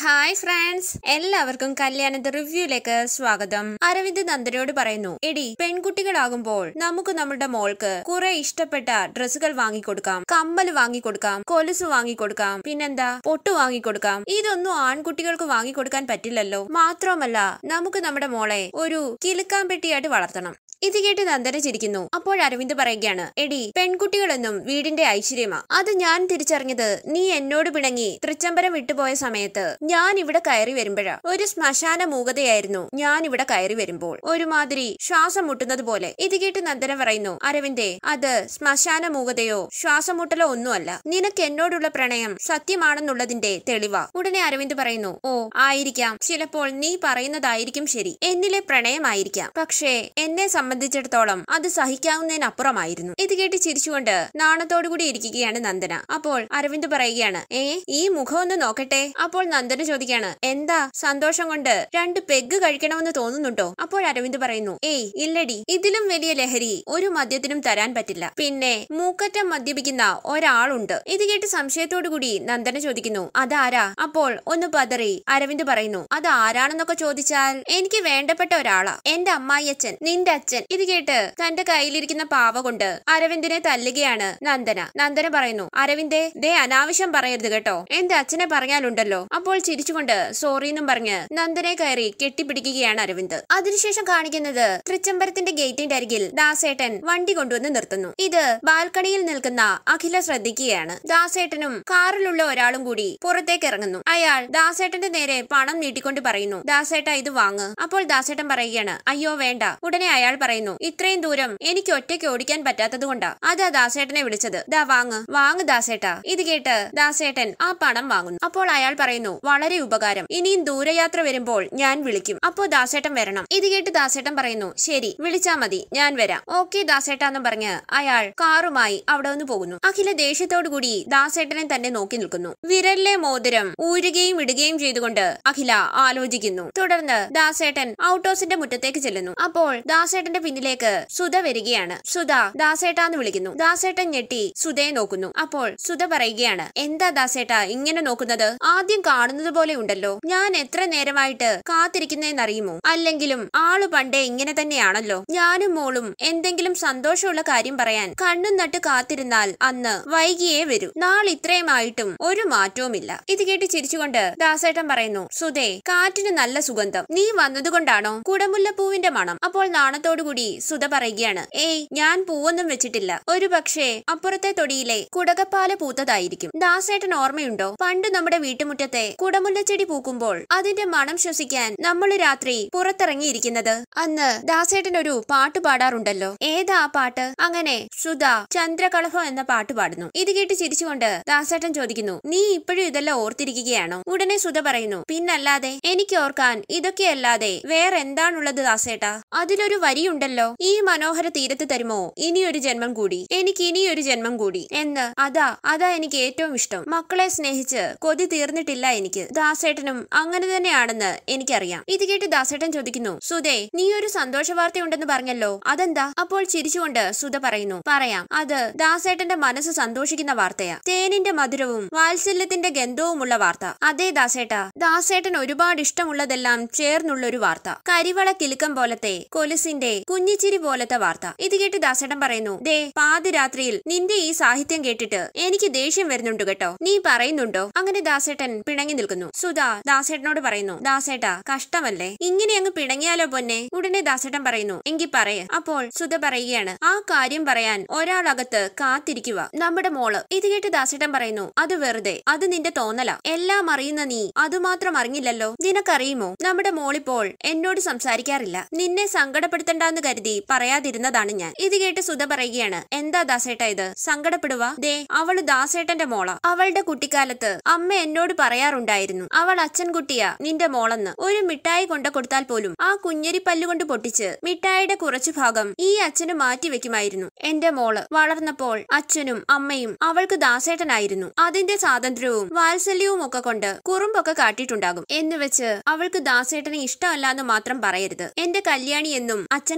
Hi friends, എല്ലാവർക്കും കല്യാണത്തെ റിവ്യൂയിലേക്ക് സ്വാഗതം. അരവിന്ദ് നന്ദനയോട് പറയുന്നു, എടി പെൺകുട്ടികളാകുമ്പോൾ നമുക്ക് നമ്മുടെ മോൾക്ക് കുറെ ഇഷ്ടപ്പെട്ട ഡ്രസ്സുകൾ വാങ്ങിക്കൊടുക്കാം, കമ്മൽ വാങ്ങിക്കൊടുക്കാം, കൊലുസ് വാങ്ങിക്കൊടുക്കാം, പിന്നെന്താ പൊട്ടു വാങ്ങിക്കൊടുക്കാം. ഇതൊന്നും ആൺകുട്ടികൾക്ക് വാങ്ങിക്കൊടുക്കാൻ പറ്റില്ലല്ലോ. മാത്രമല്ല നമുക്ക് നമ്മുടെ മോളെ ഒരു കിലുക്കാൻ പെട്ടിയായിട്ട് വളർത്തണം. ഇത് കേട്ട് നന്ദന ചിരിക്കുന്നു. അപ്പോൾ അരവിന്ദ് പറയുകയാണ്, എടി പെൺകുട്ടികളെന്നും വീടിന്റെ ഐശ്വര്യമാ. അത് ഞാൻ തിരിച്ചറിഞ്ഞത് നീ എന്നോട് പിണങ്ങി തൃച്ചംബരം വിട്ടുപോയ സമയത്ത് ഞാൻ ഇവിടെ കയറി വരുമ്പോഴാ. ഒരു ശ്മശാന മൂകതയായിരുന്നു ഞാൻ ഇവിടെ കയറി വരുമ്പോൾ, ഒരുമാതിരി ശ്വാസം മുട്ടുന്നത് പോലെ. ഇത് കേട്ട് നന്ദന പറയുന്നു, അരവിന്ദേ, അത് ശ്മശാന മൂകതയോ ശ്വാസം മുട്ടലോ ഒന്നുമല്ല. നിനക്ക് എന്നോടുള്ള പ്രണയം സത്യമാണെന്നുള്ളതിന്റെ തെളിവാ. ഉടനെ അരവിന്ദ് പറയുന്നു, ഓ ആയിരിക്കാം, ചിലപ്പോൾ നീ പറയുന്നതായിരിക്കും ശരി. എന്നിലെ പ്രണയമായിരിക്കാം, പക്ഷേ എന്നെ സംബന്ധിച്ചിടത്തോളം അത് സഹിക്കാവുന്നതിനപ്പുറമായിരുന്നു. ഇത് കേട്ട് ചിരിച്ചുകൊണ്ട് നാണത്തോടുകൂടി ഇരിക്കുകയാണ് നന്ദന. അപ്പോൾ അരവിന്ദ് പറയുകയാണ്, ഈ മുഖം ഒന്ന് നോക്കട്ടെ. അപ്പോൾ നന്ദന ചോദിക്കുകയാണ്, എന്താ സന്തോഷം കൊണ്ട് 2 പെഗ് കഴിക്കണമെന്ന് തോന്നുന്നുണ്ടോ? അപ്പോൾ അരവിന്ദ് പറയുന്നു, ഇല്ലടി, ഇതിലും വലിയ ലഹരി ഒരു മദ്യത്തിനും തരാൻ പറ്റില്ല. പിന്നെ മൂക്കറ്റം മദ്യപിക്കുന്ന ഒരാളുണ്ട്. ഇത് കേട്ട് സംശയത്തോടു കൂടി നന്ദന ചോദിക്കുന്നു, അതാരാ? അപ്പോൾ ഒന്ന് പതറി അരവിന്ദ് പറയുന്നു, അത് ആരാണെന്നൊക്കെ ചോദിച്ചാൽ എനിക്ക് വേണ്ടപ്പെട്ട ഒരാളാ, എന്റെ അമ്മായിയച്ഛൻ, നിന്റെ അച്ഛൻ. ഇത് കേട്ട് തന്റെ കയ്യിലിരിക്കുന്ന പാവ കൊണ്ട് അരവിന്ദിനെ തല്ലുകയാണ് നന്ദന. നന്ദന പറയുന്നു, അരവിന്ദേ, ദേ അനാവശ്യം പറയരുത് കേട്ടോ, എന്റെ അച്ഛനെ പറഞ്ഞാലുണ്ടല്ലോ. അപ്പോൾ ചിരിച്ചുകൊണ്ട് സോറിന്നും പറഞ്ഞ് നന്ദനെ കയറി കെട്ടിപ്പിടിക്കുകയാണ് അരവിന്ദ്. അതിനുശേഷം കാണിക്കുന്നത് തൃച്ചംബരത്തിന്റെ ഗേറ്റിന്റെ അരികിൽ ദാസേട്ടൻ വണ്ടി കൊണ്ടുവന്ന് നിർത്തുന്നു. ഇത് ബാൽക്കണിയിൽ നിൽക്കുന്ന അഖില ശ്രദ്ധിക്കുകയാണ്. ദാസേട്ടനും കാറിലുള്ള ഒരാളും കൂടി പുറത്തേക്ക് ഇറങ്ങുന്നു. അയാൾ ദാസേട്ടന്റെ നേരെ പണം നീട്ടിക്കൊണ്ട് പറയുന്നു, ദാസേട്ട ഇത് വാങ്ങ്. അപ്പോൾ ദാസേട്ടൻ പറയുകയാണ്, അയ്യോ വേണ്ട. ഉടനെ അയാൾ പറയുന്നു, ഇത്രയും ദൂരം എനിക്ക് ഒറ്റയ്ക്ക് ഓടിക്കാൻ പറ്റാത്തത് കൊണ്ടാ അതാ ദാസേട്ടനെ വിളിച്ചത്. ദാ വാങ്ങ് ദാസേട്ട. ഇത് കേട്ട് ദാസേട്ടൻ ആ പണം വാങ്ങുന്നു. അപ്പോൾ അയാൾ പറയുന്നു, വളരെ ഉപകാരം, ഇനിയും ദൂരയാത്ര വരുമ്പോൾ ഞാൻ വിളിക്കും, അപ്പോ ദാസേട്ടൻ വരണം. ഇത് കേട്ട് ദാസേട്ടൻ പറയുന്നു, ശരി, വിളിച്ചാ മതി, ഞാൻ വരാം. ഓക്കെ ദാസേട്ടാന്ന് പറഞ്ഞ് അയാൾ കാറുമായി അവിടെ നിന്ന് പോകുന്നു. അഖില ദേഷ്യത്തോടു കൂടി ദാസേട്ടനെ തന്നെ നോക്കി നിൽക്കുന്നു. വിരലിലെ മോതിരം ഊരുകയും ഇടുകയും ചെയ്തുകൊണ്ട് അഖില ആലോചിക്കുന്നു. തുടർന്ന് ദാസേട്ടൻ ഔട്ട് ഹൗസിന്റെ മുറ്റത്തേക്ക് ചെല്ലുന്നു. അപ്പോൾ ദാസേട്ടന്റെ പിന്നിലേക്ക് സുധ വരികയാണ്. സുധ ദാസേട്ടാന്ന് വിളിക്കുന്നു. ദാസേട്ടൻ ഞെട്ടി സുധയെ നോക്കുന്നു. അപ്പോൾ സുധ പറയുകയാണ്, എന്താ ദാസേട്ട ഇങ്ങനെ നോക്കുന്നത്? ആദ്യം കാണുന്നത് പോലെ ഉണ്ടല്ലോ. ഞാൻ എത്ര നേരമായിട്ട് കാത്തിരിക്കുന്നതെന്നറിയുമോ? അല്ലെങ്കിലും ആള് പണ്ടേ ഇങ്ങനെ തന്നെയാണല്ലോ. ഞാനും മോളും എന്തെങ്കിലും സന്തോഷമുള്ള കാര്യം പറയാൻ കണ്ണും നട്ട് കാത്തിരുന്നാൽ അന്ന് വൈകിയേ വരൂ. നാളെ ഇത്രയുമായിട്ടും ഒരു മാറ്റവുമില്ല. ഇത് കേട്ട് ചിരിച്ചുകൊണ്ട് ദാസേട്ടൻ പറയുന്നു, സുധേ, കാറ്റിന് നല്ല സുഗന്ധം, നീ വന്നതുകൊണ്ടാണോ? കുടമുല്ലപ്പൂവിന്റെ മണം. അപ്പോൾ നാണത്തോടുകൂടി സുധ പറയുകയാണ്, ഞാൻ പൂവൊന്നും വെച്ചിട്ടില്ല, ഒരു പക്ഷേ അപ്പുറത്തെ തൊടിയിലെ കുടകപ്പാല പൂത്തതായിരിക്കും. ദാസേട്ടൻ ഓർമ്മയുണ്ടോ, പണ്ട് നമ്മുടെ വീട്ടുമുറ്റത്തെ കുടമുല്ലച്ചെടി പൂക്കുമ്പോൾ അതിന്റെ മണം ശ്വസിക്കാൻ നമ്മൾ രാത്രി പുറത്തിറങ്ങിയിരിക്കുന്നത്? അന്ന് ദാസേട്ടൻ ഒരു പാട്ട് പാടാറുണ്ടല്ലോ, ഏതാ ആ പാട്ട്? അങ്ങനെ സുധ ചന്ദ്രകളഭം എന്ന പാട്ട് പാടുന്നു. ഇത് കേട്ട് ചിരിച്ചുകൊണ്ട് ദാസേട്ടൻ ചോദിക്കുന്നു, നീ ഇപ്പോഴും ഇതെല്ലാം ഓർത്തിരിക്കുകയാണോ? ഉടനെ സുധ പറയുന്നു, പിന്നല്ലാതെ, എനിക്ക് ഓർക്കാൻ ഇതൊക്കെയല്ലാതെ വേറെ എന്താണുള്ളത് ദാസേട്ടാ? അതിലൊരു വരിയുണ്ടല്ലോ, ഈ മനോഹര തീരത്ത് തരുമോ ഇനിയൊരു ജന്മം കൂടി, എനിക്ക് ഇനിയൊരു ജന്മം കൂടി എന്ന്. അതാ എനിക്ക് ഏറ്റവും ഇഷ്ടം. മക്കളെ സ്നേഹിച്ച് കൊതി തീർന്നിട്ടില്ല എനിക്ക്. ദാസേട്ടനും അങ്ങനെ തന്നെയാണെന്ന് എനിക്കറിയാം. ഇത് കേട്ട് ദാസേട്ടൻ ചോദിക്കുന്നു, സുധേ, നീ ഒരു സന്തോഷ വാർത്തയുണ്ടെന്ന് പറഞ്ഞല്ലോ, അതെന്താ? അപ്പോൾ ചിരിച്ചുകൊണ്ട് സുധ പറയുന്നു, പറയാം, അത് ദാസേട്ടന്റെ മനസ്സ് സന്തോഷിക്കുന്ന വാർത്തയാ. തേനിന്റെ മധുരവും വാത്സല്യത്തിന്റെ ഗന്ധവുമുള്ള വാർത്ത. അതേ ദാസേട്ട, ദാസേട്ടൻ ഒരുപാട് ഇഷ്ടമുള്ളതെല്ലാം ചേർന്നുള്ളൊരു വാർത്ത. കരിവള കിലുക്കം പോലത്തെ, കൊലുസിന്റെ കുഞ്ഞിച്ചിരി പോലത്തെ വാർത്ത. ഇത് കേട്ട് ദാസേട്ടൻ പറയുന്നു, ദേ, പാതിരാത്രിയിൽ നിന്റെ ഈ സാഹിത്യം കേട്ടിട്ട് എനിക്ക് ദേഷ്യം വരുന്നുണ്ട് കേട്ടോ. നീ പറയുന്നുണ്ടോ? അങ്ങനെ ദാസേട്ടൻ പിണങ്ങി നിൽക്കുന്നു. സുധ ദാസേട്ടനോട് പറയുന്നു, ദാസേട്ട, കഷ്ടമല്ലേ, ഇങ്ങനെ അങ്ങ് പിണങ്ങിയാലോ പൊന്നെ? ഉടനെ ദാസേട്ടൻ പറയുന്നു, എങ്കി പറയ. അപ്പോൾ സുധ പറയുകയാണ്, ആ കാര്യം പറയാൻ ഒരാളകത്ത് കാത്തിരിക്കുക, നമ്മുടെ മോള്. ഇത് കേട്ട് ദാസേട്ടൻ പറയുന്നു, അത് വെറുതെ, അത് നിന്റെ തോന്നലാ. എല്ലാം അറിയുന്ന നീ അതുമാത്രം അറിഞ്ഞില്ലല്ലോ. നിനക്കറിയുമോ, നമ്മുടെ മോളിപ്പോൾ എന്നോട് സംസാരിക്കാറില്ല. നിന്നെ സങ്കടപ്പെടുത്തണ്ടെന്ന് കരുതി പറയാതിരുന്നതാണ് ഞാൻ. ഇത് കേട്ട് സുധ പറയുകയാണ്, എന്താ ദാസേട്ട ഇത്, സങ്കടപ്പെടുക? ദേ, അവള് ദാസേട്ടന്റെ മോളാ. അവളുടെ കുട്ടിക്കാലത്ത് അമ്മ എന്നോട് പറയാറുണ്ടായിരുന്നു, അവൾ അച്ഛൻ കുട്ടിയാ നിന്റെ മോളെന്ന്. ഒരു മിഠായി കൊണ്ട കൊടുത്താൽ പോലും ആ കുഞ്ഞരി പല്ലുകൊണ്ട് പൊട്ടിച്ച് മിഠായിയുടെ കുറച്ചു ഭാഗം ഈ അച്ഛന് മാറ്റി വെക്കുമായിരുന്നു. എന്റെ മോള് വളർന്നപ്പോൾ അച്ഛനും അമ്മയും അവൾക്ക് ദാസേട്ടനായിരുന്നു. അതിന്റെ സ്വാതന്ത്ര്യവും വാത്സല്യവും ഒക്കെ കൊണ്ട് കുറുമ്പൊക്കെ കാട്ടിയിട്ടുണ്ടാകും. എന്ന് വെച്ച് അവൾക്ക് ദാസേട്ടനെ ഇഷ്ടമല്ല എന്ന് മാത്രം പറയരുത്. എന്റെ കല്യാണി എന്നും അച്ഛൻ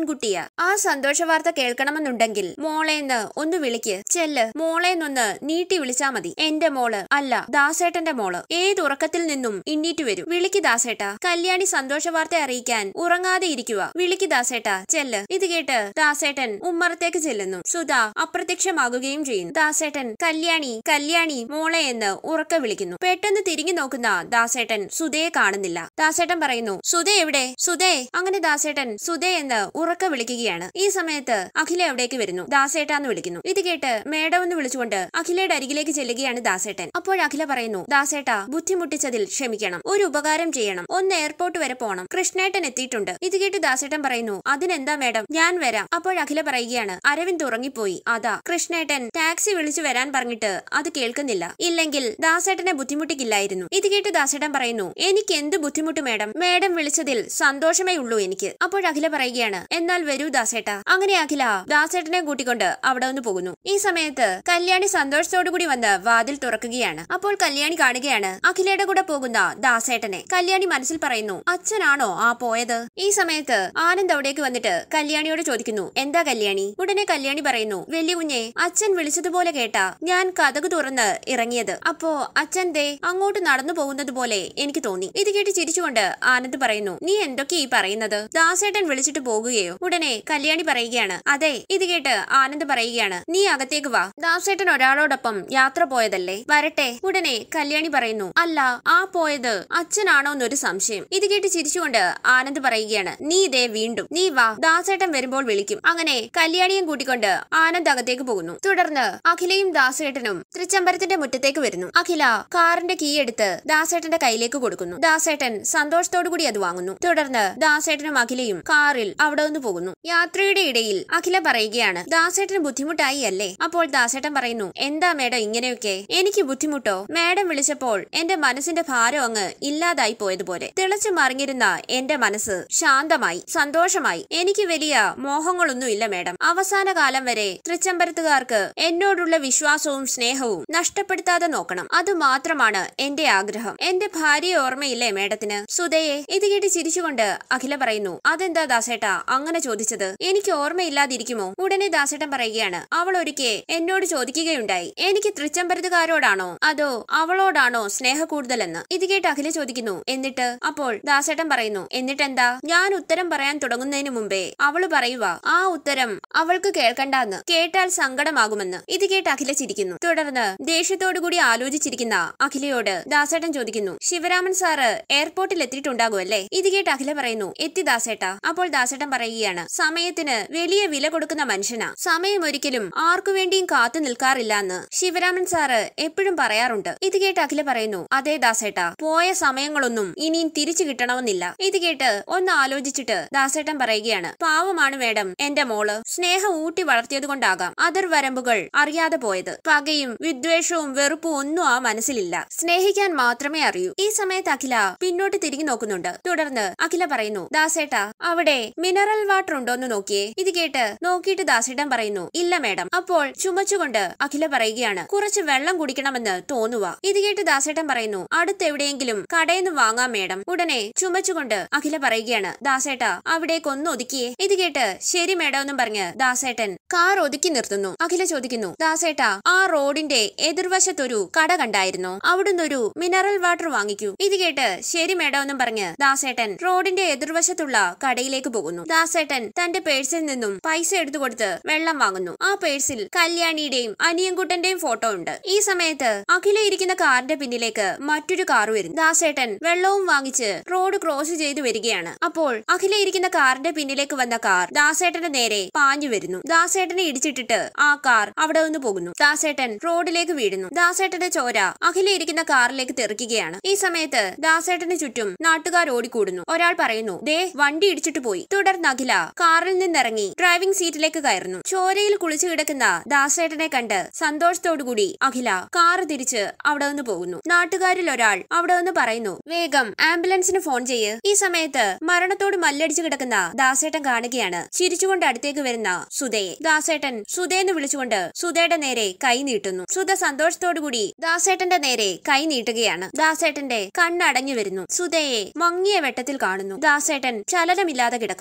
പെൺകുട്ടിയാ. ആ സന്തോഷ വാർത്ത കേൾക്കണമെന്നുണ്ടെങ്കിൽ മോളേന്ന് ഒന്ന് വിളിക്ക്. ചെല്ല്, മോളേന്നൊന്ന് നീട്ടി വിളിച്ചാ മതി. എന്റെ മോള് അല്ല, ദാസേട്ടന്റെ മോള് ഏതുറക്കത്തിൽ നിന്നും ഇണ്ണീറ്റ് വരും. വിളിക്ക് ദാസേട്ടാ. കല്യാണി സന്തോഷ വാർത്ത അറിയിക്കാൻ ഉറങ്ങാതെ ഇരിക്കുക. വിളിക്ക് ദാസേട്ടാ, ചെല്ല്. ഇത് കേട്ട് ദാസേട്ടൻ ഉമ്മറത്തേക്ക് ചെല്ലുന്നു. സുധ അപ്രത്യക്ഷമാകുകയും ചെയ്യുന്നു. ദാസേട്ടൻ കല്യാണി കല്യാണി മോളെ എന്ന് ഉറക്കെ വിളിക്കുന്നു. പെട്ടെന്ന് തിരിഞ്ഞു നോക്കുന്ന ദാസേട്ടൻ സുധയെ കാണുന്നില്ല. ദാസേട്ടൻ പറയുന്നു, സുധ എവിടെ? സുധേ. അങ്ങനെ ദാസേട്ടൻ സുധേ എന്ന് ഉറക്കെ വിളിക്കുകയാണ്. ഈ സമയത്ത് അഖില അവിടേക്ക് വരുന്നു. ദാസേട്ടാന്ന് വിളിക്കുന്നു. ഇത് കേട്ട് മേഡം എന്ന് വിളിച്ചുകൊണ്ട് അഖിലയുടെ അരികിലേക്ക് ചെല്ലുകയാണ് ദാസേട്ടൻ. അപ്പോൾ അഖില പറയുന്നു, ദാസേട്ടാ, ബുദ്ധിമുട്ടിച്ചതിൽ ക്ഷമിക്കണം. ഒരു ഉപകാരം ചെയ്യണം. ഒന്ന് എയർപോർട്ട് വരെ പോണം. കൃഷ്ണേട്ടൻ എത്തിയിട്ടുണ്ട്. ഇത് കേട്ട് ദാസേട്ടൻ പറയുന്നു, അതിനെന്താ മേഡം, ഞാൻ വരാം. അപ്പോൾ അഖില പറയുകയാണ്, അരവിന്ദ് ഉറങ്ങിപ്പോയി, അതാ. കൃഷ്ണേട്ടൻ ടാക്സി വിളിച്ചു വരാൻ പറഞ്ഞിട്ട് അത് കേൾക്കുന്നില്ല. ഇല്ലെങ്കിൽ ദാസേട്ടനെ ബുദ്ധിമുട്ടിക്കില്ലായിരുന്നു. ഇത് കേട്ട് ദാസേട്ടൻ പറയുന്നു, എനിക്ക് എന്ത് ബുദ്ധിമുട്ട് മേഡം? മേഡം വിളിച്ചതിൽ സന്തോഷമേ ഉള്ളൂ എനിക്ക്. അപ്പോൾ അഖില പറയുകയാണ്, എന്നാൽ വരൂ ദാസേട്ടാ. അങ്ങനെ അഖില ദാസേട്ടനെ കൂട്ടിക്കൊണ്ട് അവിടെ നിന്ന് പോകുന്നു. ഈ സമയത്ത് കല്യാണി സന്തോഷത്തോടു കൂടി വന്ന് വാതിൽ തുറക്കുകയാണ്. അപ്പോൾ കല്യാണി കാണുകയാണ് അഖിലയുടെ കൂടെ പോകുന്ന ദാസേട്ടനെ. കല്യാണി മനസ്സിൽ പറയുന്നു, അച്ഛനാണോ ആ പോയത്? ഈ സമയത്ത് ആനന്ദ് അവിടേക്ക് വന്നിട്ട് കല്യാണിയോട് ചോദിക്കുന്നു, എന്താ കല്യാണി? ഉടനെ കല്യാണി പറയുന്നു, വലിയ കുഞ്ഞെ, അച്ഛൻ വിളിച്ചതുപോലെ കേട്ടാ ഞാൻ കതക് തുറന്ന് ഇറങ്ങിയത്. അപ്പോ അച്ഛൻ ദേ അങ്ങോട്ട് നടന്നു പോകുന്നത് പോലെ എനിക്ക് തോന്നി. ഇത് കേട്ട് ചിരിച്ചുകൊണ്ട് ആനന്ദ് പറയുന്നു, നീ എന്തൊക്കെ ഈ പറയുന്നത്? ദാസേട്ടൻ വിളിച്ചിട്ട് പോകുകയോ? ഉടനെ കല്യാണി പറയുകയാണ്, അതെ. ഇത് കേട്ട് ആനന്ദ് പറയുകയാണ്, നീ അകത്തേക്ക് വാ. ദാസേട്ടൻ ഒരാളോടൊപ്പം യാത്ര പോയതല്ലേ, വരട്ടെ. ഉടനെ കല്യാണി പറയുന്നു, അല്ല, ആ പോയത് അച്ഛനാണോ എന്നൊരു സംശയം. ഇത് കേട്ട് ചിരിച്ചുകൊണ്ട് ആനന്ദ് പറയുകയാണ്, നീ ഇതേ വീണ്ടും. നീ വാ, ദാസേട്ടൻ വരുമ്പോൾ വിളിക്കും. അങ്ങനെ കല്യാണിയും കൂട്ടിക്കൊണ്ട് ആനന്ദ് അകത്തേക്ക് പോകുന്നു. തുടർന്ന് അഖിലയും ദാസേട്ടനും തൃച്ചംബരത്തിന്റെ മുറ്റത്തേക്ക് വരുന്നു. അഖില കാറിന്റെ കീ എടുത്ത് ദാസേട്ടന്റെ കയ്യിലേക്ക് കൊടുക്കുന്നു. ദാസേട്ടൻ സന്തോഷത്തോടു കൂടി അത് വാങ്ങുന്നു. തുടർന്ന് ദാസേട്ടനും അഖിലയും കാറിൽ അവിടെ നിന്ന് പോകുന്നു. യാത്രയുടെ ഇടയിൽ അഖില പറയുകയാണ്, ദാസേട്ടന് ബുദ്ധിമുട്ടായി അല്ലേ? അപ്പോൾ ദാസേട്ടൻ പറയുന്നു, എന്താ മേഡം ഇങ്ങനെയൊക്കെ? എനിക്ക് ബുദ്ധിമുട്ടോ? മേഡം വിളിച്ചപ്പോൾ എന്റെ മനസ്സിന്റെ ഭാരം അങ്ങ് ഇല്ലാതായി പോയതുപോലെ. തിളച്ചു മറിഞ്ഞിരുന്ന എന്റെ മനസ്സ് ശാന്തമായി, സന്തോഷമായി. എനിക്ക് വലിയ മോഹങ്ങളൊന്നും ഇല്ല മേഡം. അവസാന കാലം വരെ തൃച്ചംബരത്തുകാർക്ക് എന്നോടുള്ള വിശ്വാസവും സ്നേഹവും നഷ്ടപ്പെടുത്താതെ നോക്കണം. അത് മാത്രമാണ് എന്റെ ആഗ്രഹം. എന്റെ ഭാര്യയെ ഓർമ്മയില്ലേ മേഡത്തിന്? സുധയെ. ഇത് കേട്ട് ചിരിച്ചുകൊണ്ട് അഖില പറയുന്നു, അതെന്താ ദാസേട്ടാ അങ്ങനെ ചോദിച്ചത്? എനിക്ക് ഓർമ്മയില്ലാതിരിക്കുമോ? ഉടനെ ദാസേട്ടൻ പറയുകയാണ്, അവൾ ഒരിക്കൽ എന്നോട് ചോദിക്കുകയുണ്ടായി, എനിക്ക് തൃച്ചംബരത്തുകാരോടാണോ അതോ അവളോടാണോ സ്നേഹ കൂടുതലെന്ന്. ഇത് കേട്ട് അഖില ചോദിക്കുന്നു, എന്നിട്ട്? അപ്പോൾ ദാസേട്ടൻ പറയുന്നു, എന്നിട്ടെന്താ? ഞാൻ ഉത്തരം പറയാൻ തുടങ്ങുന്നതിന് മുമ്പേ അവള് പറയുക, ആ ഉത്തരം അവൾക്ക് കേൾക്കണ്ടെന്ന്, കേട്ടാൽ സങ്കടമാകുമെന്ന്. ഇത് കേട്ട് അഖില ചിരിക്കുന്നു. തുടർന്ന് ദേഷ്യത്തോടു കൂടി ആലോചിച്ചിരിക്കുന്ന അഖിലയോട് ദാസേട്ടൻ ചോദിക്കുന്നു, ശിവരാമൻ സാറ് എയർപോർട്ടിൽ എത്തിയിട്ടുണ്ടാകുമല്ലേ? ഇത് കേട്ട് അഖില പറയുന്നു, എത്തി ദാസേട്ടാ. അപ്പോൾ ദാസേട്ടൻ പറയുകയാണ്, സമയത്തിന് വലിയ വില കൊടുക്കുന്ന മനുഷ്യനാ. സമയം ഒരിക്കലും ആർക്കു വേണ്ടിയും കാത്തു നിൽക്കാറില്ല എന്ന് ശിവരാമൻ സാറ് എപ്പോഴും പറയാറുണ്ട്. ഇത് കേട്ട് അഖില പറയുന്നു, അതെ ദാസേട്ടാ, പോയ സമയങ്ങളൊന്നും ഇനിയും തിരിച്ചു കിട്ടണമെന്നില്ല. ഇത് കേട്ട് ഒന്ന് ആലോചിച്ചിട്ട് ദാസേട്ടൻ പറയുകയാണ്, പാവമാണ് മേഡം എന്റെ മോള്. സ്നേഹം ഊട്ടി വളർത്തിയത് കൊണ്ടാകാം അതിർവരമ്പുകൾ അറിയാതെ പോയത്. പകയും വിദ്വേഷവും വെറുപ്പും ഒന്നും ആ മനസ്സിലില്ല. സ്നേഹിക്കാൻ മാത്രമേ അറിയൂ. ഈ സമയത്ത് അഖില പിന്നോട്ട് തിരിഞ്ഞു നോക്കുന്നുണ്ട്. തുടർന്ന് അഖില പറയുന്നു, ദാസേട്ടാ, അവിടെ മിനറൽ വാട്ടർ ഉണ്ടോന്ന് നോക്കിയേ. ഇത് കേട്ട് നോക്കിയിട്ട് ദാസേട്ടൻ പറയുന്നു, ഇല്ല മേഡം. അപ്പോൾ ചുമച്ചുകൊണ്ട് അഖില പറയുകയാണ്, കുറച്ച് വെള്ളം കുടിക്കണമെന്ന് തോന്നുക. ഇത് കേട്ട് ദാസേട്ടൻ പറയുന്നു, അടുത്തെവിടെയെങ്കിലും കടയിൽ നിന്ന് വാങ്ങാം മേഡം. ഉടനെ ചുമച്ചുകൊണ്ട് അഖില പറയുകയാണ്, ദാസേട്ടാ, അവിടേക്ക് ഒന്ന് ഒതുക്കിയേ. ഇത് കേട്ട് ശരി മേഡം എന്നും പറഞ്ഞ് ദാസേട്ടൻ കാർ ഒതുക്കി നിർത്തുന്നു. അഖില ചോദിക്കുന്നു, ദാസേട്ടാ, ആ റോഡിന്റെ എതിർവശത്തൊരു കട കണ്ടായിരുന്നോ? അവിടുന്ന് ഒരു മിനറൽ വാട്ടർ വാങ്ങിക്കൂ. ഇത് കേട്ട് ശരി മേഡം എന്നും പറഞ്ഞ് ദാസേട്ടൻ റോഡിന്റെ എതിർവശത്തുള്ള കടയിലേക്ക് പോകുന്നു. ദാസേട്ടൻ തന്റെ പേഴ്സിൽ നിന്നും പൈസ എടുത്തു കൊടുത്ത് വെള്ളം വാങ്ങുന്നു. ആ പേഴ്സിൽ കല്യാണിയുടെയും അനിയൻകുട്ടന്റെയും ഫോട്ടോ ഉണ്ട്. ഈ സമയത്ത് അഖില ഇരിക്കുന്ന കാറിന്റെ പിന്നിലേക്ക് മറ്റൊരു കാർ വരുന്നു. ദാസേട്ടൻ വെള്ളവും വാങ്ങിച്ച് റോഡ് ക്രോസ് ചെയ്തു വരികയാണ്. അപ്പോൾ അഖില ഇരിക്കുന്ന കാറിന്റെ പിന്നിലേക്ക് വന്ന കാർ ദാസേട്ടന്റെ നേരെ പാഞ്ഞു വരുന്നു. ദാസേട്ടനെ ഇടിച്ചിട്ടിട്ട് ആ കാർ അവിടെ നിന്ന് പോകുന്നു. ദാസേട്ടൻ റോഡിലേക്ക് വീഴുന്നു. ദാസേട്ടന്റെ ചോര അഖില ഇരിക്കുന്ന കാറിലേക്ക് തെറിക്കുകയാണ്. ഈ സമയത്ത് ദാസേട്ടന് ചുറ്റും നാട്ടുകാർ ഓടിക്കൂടുന്നു. ഒരാൾ പറയുന്നു, ദേ വണ്ടി ഇടിച്ചിട്ട് പോയി. തുടർന്ന് അഖില കാറിൽ നിന്നിറങ്ങി ഡ്രൈവിംഗ് സീറ്റിലേക്ക് കയറുന്നു. ചോരയിൽ കുളിച്ചു കിടക്കുന്ന ദാസേട്ടനെ കണ്ട് സന്തോഷത്തോടുകൂടി അഖില കാറ് തിരിച്ച് അവിടെ നിന്ന് പോകുന്നു. നാട്ടുകാരിൽ ഒരാൾ അവിടെ നിന്ന് പറയുന്നു, വേഗം ആംബുലൻസിന് ഫോൺ ചെയ്യ്. ഈ സമയത്ത് മരണത്തോട് മല്ലടിച്ചു കിടക്കുന്ന ദാസേട്ടൻ കാണുകയാണ് ചിരിച്ചുകൊണ്ട് അടുത്തേക്ക് വരുന്ന സുധയെ. ദാസേട്ടൻ സുധയെന്ന് വിളിച്ചുകൊണ്ട് സുധയുടെ നേരെ കൈ നീട്ടുന്നു. സുധ സന്തോഷത്തോടുകൂടി ദാസേട്ടന്റെ നേരെ കൈ നീട്ടുകയാണ്. ദാസേട്ടന്റെ കണ്ണടഞ്ഞു വരുന്നു. സുധയെ മങ്ങിയ വെട്ടത്തിൽ കാണുന്നു. ദാസേട്ടൻ ചലനമില്ലാതെ കിടക്കുന്നു. അതിന്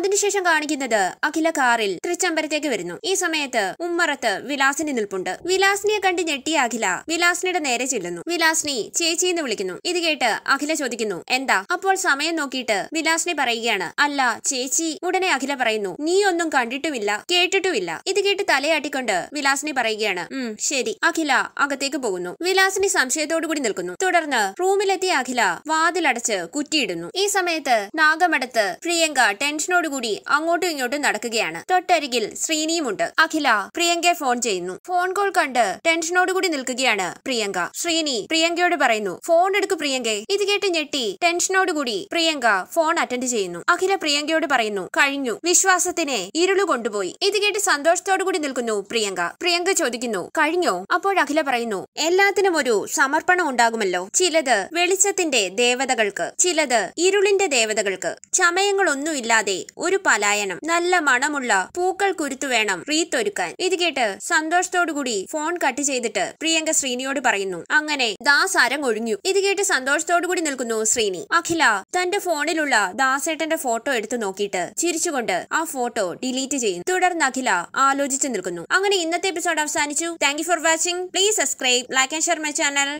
അതിനുശേഷം കാണിക്കുന്നത് അഖില കാറിൽ തൃച്ചംബരത്തേക്ക് വരുന്നു. ഈ സമയത്ത് ഉമ്മറത്ത് വിലാസിനി നിൽപ്പുണ്ട്. വിലാസിനിയെ കണ്ട് ഞെട്ടിയ അഖില വിലാസിനിയുടെ നേരെ ചെല്ലുന്നു. വിലാസിനി ചേച്ചിന്ന് വിളിക്കുന്നു. ഇത് കേട്ട് അഖില ചോദിക്കുന്നു എന്താ? അപ്പോൾ സമയം നോക്കിയിട്ട് വിലാസിനി പറയുകയാണ് അല്ല ചേച്ചി. ഉടനെ അഖില പറയുന്നു നീ ഒന്നും കണ്ടിട്ടുമില്ല കേട്ടിട്ടുമില്ല. ഇത് കേട്ട് തലയാട്ടിക്കൊണ്ട് വിലാസിനി പറയുകയാണ് ശരി. അഖില അകത്തേക്ക് പോകുന്നു. വിലാസിനി സംശയത്തോടുകൂടി നിൽക്കുന്നു. തുടർന്ന് റൂമിലെത്തിയ അഖില വാതിലടച്ച് കുറ്റിയിടുന്നു. ഈ സമയത്ത് നാഗമഠത്ത് പ്രിയങ്ക ടെൻഷനോടുകൂടി അങ്ങോട്ടും ഇങ്ങോട്ടും നടക്കുകയാണ്. തൊട്ടരികിൽ ശ്രീനിയുമുണ്ട്. അഖില പ്രിയങ്കയെ ഫോൺ ചെയ്യുന്നു. ഫോൺ കോൾ കണ്ട് ടെൻഷനോടുകൂടി നിൽക്കുകയാണ് പ്രിയങ്ക. ശ്രീനി പ്രിയങ്കയോട് പറയുന്നു ഫോൺ എടുക്കു പ്രിയങ്കെ. ഇത് കേട്ട് ഞെട്ടി ടെൻഷനോടുകൂടി പ്രിയങ്ക ഫോൺ അറ്റൻഡ് ചെയ്യുന്നു. അഖില പ്രിയങ്കയോട് പറയുന്നു കഴിഞ്ഞു, വിശ്വാസത്തിനെ ഇരുളു കൊണ്ടുപോയി. ഇത് കേട്ട് സന്തോഷത്തോടുകൂടി നിൽക്കുന്നു പ്രിയങ്ക. പ്രിയങ്ക ചോദിക്കുന്നു കഴിഞ്ഞോ? അപ്പോൾ അഖില പറയുന്നു എല്ലാത്തിനും ഒരു സമർപ്പണം ഉണ്ടാകുമല്ലോ. ചിലത് വെളിച്ചത്തിന്റെ ദേവതകൾക്ക്, ചിലത് ഇരുളിന്റെ ദേവതകൾക്ക്. ചമയങ്ങളൊന്നുമില്ലാതെ ഒരു പലായനം. നല്ല മണമുള്ള പൂക്കൾ കുരുത്തു വേണം റീത്തൊരുക്കാൻ. ഇത് കേട്ട് സന്തോഷത്തോടുകൂടി ഫോൺ കട്ട് ചെയ്തിട്ട് പ്രിയങ്ക ശ്രീനിയോട് പറയുന്നു അങ്ങനെ ദാസ് അരങ്ങൊഴിഞ്ഞു. ഇത് കേട്ട് സന്തോഷത്തോടുകൂടി നിൽക്കുന്നു ശ്രീനി. അഖില തന്റെ ഫോണിലുള്ള ദാസേട്ടന്റെ ഫോട്ടോ എടുത്തു നോക്കിയിട്ട് ചിരിച്ചുകൊണ്ട് ആ ഫോട്ടോ ഡിലീറ്റ് ചെയ്യുന്നു. തുടർന്ന് അഖില ആലോചിച്ചു നിൽക്കുന്നു. അങ്ങനെ ഇന്നത്തെ എപ്പിസോഡ് അവസാനിച്ചു. Thank you for watching. Please subscribe, like and share my channel.